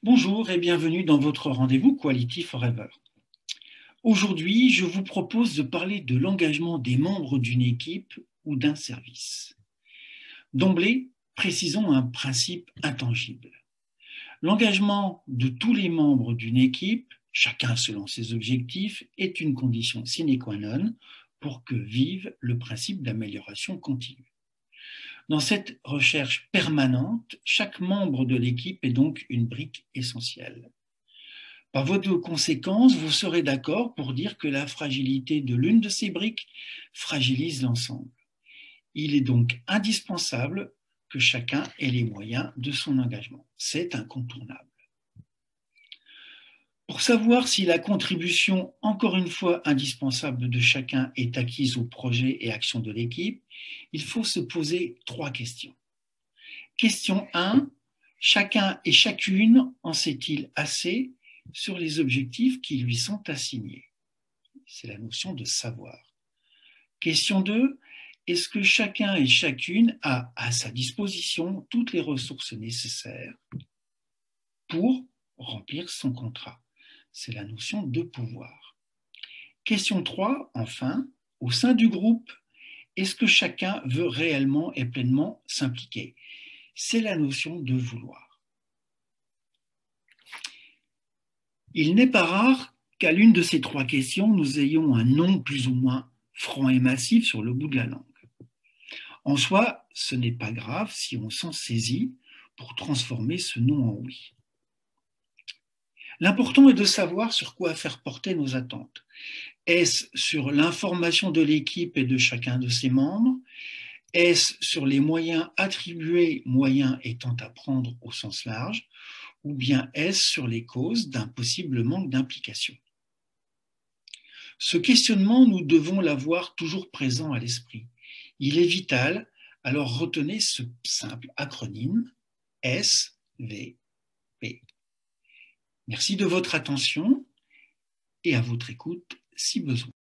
Bonjour et bienvenue dans votre rendez-vous Quality Forever. Aujourd'hui, je vous propose de parler de l'engagement des membres d'une équipe ou d'un service. D'emblée, précisons un principe intangible. L'engagement de tous les membres d'une équipe, chacun selon ses objectifs, est une condition sine qua non pour que vive le principe d'amélioration continue. Dans cette recherche permanente, chaque membre de l'équipe est donc une brique essentielle. Par voie de conséquence, vous serez d'accord pour dire que la fragilité de l'une de ces briques fragilise l'ensemble. Il est donc indispensable que chacun ait les moyens de son engagement. C'est incontournable. Pour savoir si la contribution, encore une fois indispensable de chacun, est acquise au projet et action de l'équipe, il faut se poser 3 questions. Question 1. Chacun et chacune en sait-il assez sur les objectifs qui lui sont assignés? C'est la notion de savoir. Question 2. Est-ce que chacun et chacune a à sa disposition toutes les ressources nécessaires pour remplir son contrat? C'est la notion de pouvoir. Question 3, enfin, au sein du groupe, est-ce que chacun veut réellement et pleinement s'impliquer? C'est la notion de vouloir. Il n'est pas rare qu'à l'une de ces 3 questions, nous ayons un non plus ou moins franc et massif sur le bout de la langue. En soi, ce n'est pas grave si on s'en saisit pour transformer ce non en oui. L'important est de savoir sur quoi faire porter nos attentes. Est-ce sur l'information de l'équipe et de chacun de ses membres? Est-ce sur les moyens attribués, moyens étant à prendre au sens large? Ou bien est-ce sur les causes d'un possible manque d'implication? Ce questionnement, nous devons l'avoir toujours présent à l'esprit. Il est vital, alors retenez ce simple acronyme SVP. Merci de votre attention et à votre écoute si besoin.